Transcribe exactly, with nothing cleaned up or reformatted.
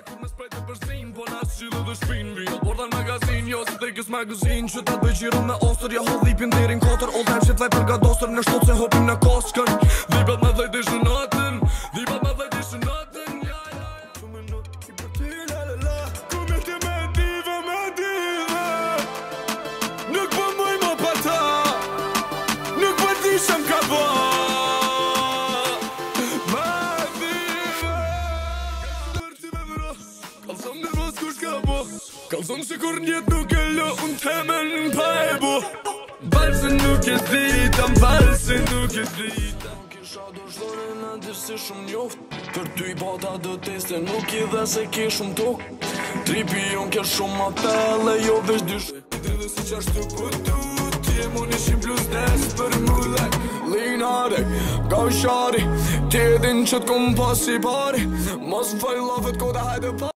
Kur me sprejtë për zin, po na shqilë dhe shpin vi Porta në magazin, jo si tekës magazin Që ta të bëjgjirën me ostër, ja hodh dhipin derin kotër All time shit vaj për gadostër, në shtot se hopim në koskën Dhipat me dhejt ishë natën, dhipat me dhejt ishë natën Ja, ja, të minut, ki për ty, la la la Kum e ti me dive, me dive Nuk për muj më pa ta Nuk për ti shem ka ba Kalzon që kur njet nuk e lë unë temen pa e bu Valse nuk e dita, valse nuk e dita Nuk isha doshtore në disi shumë njoft Për ty i bota dë teste nuk i dhe se ki shumë tuk Tripi unë ke shumë apel e jo vesh dysh Ti dhe si qashtu këtu Ti e mu nishin plus des për mullek Linare, ga u shari Ti edhin që t'kom pasi pari Mos më faj lafet koda hajde pa